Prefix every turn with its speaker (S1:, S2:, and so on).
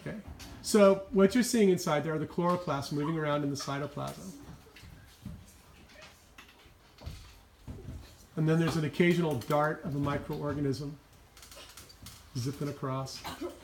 S1: Okay. So what you're seeing inside there are the chloroplasts moving around in the cytoplasm. And then there's an occasional dart of a microorganism zipping across.